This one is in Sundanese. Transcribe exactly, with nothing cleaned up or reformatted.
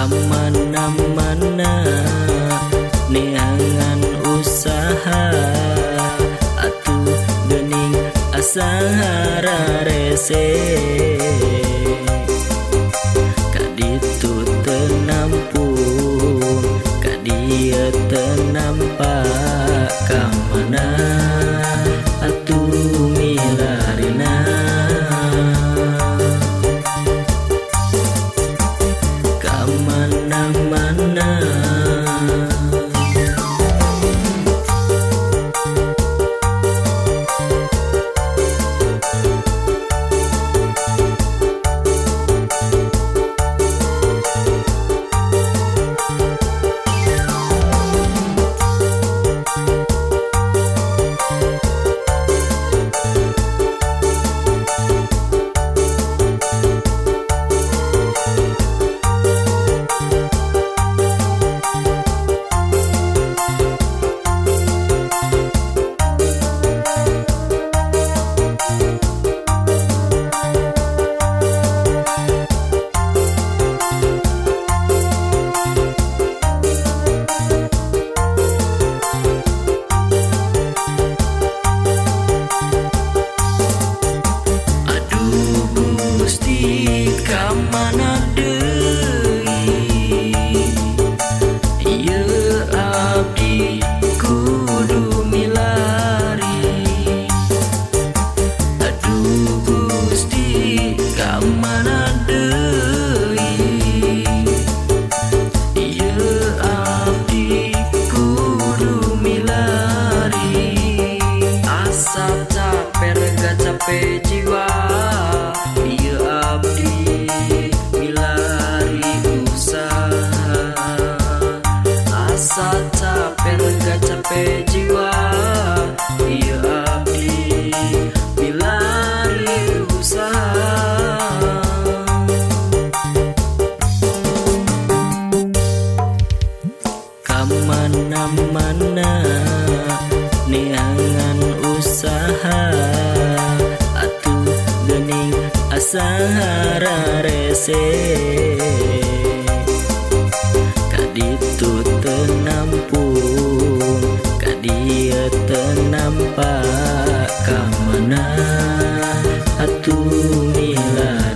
kamana-mana neangan usaha atuh geuning asa rarese kaditu teu nampung kadieu teu nampak kamana atuh milarina kamana-mana. Kamana deui ieu abdi kudu milari aduh Gusti kamana deui ieu abdi kudu milari asa capek rega capek jiwa ieu abdi asa capek rega capek jiwa ieu abdi milari usaha kamana-mana neangan usaha atuh geuning asa rarese kaditu teu nampung kadieu teu nampak kamana atuh milari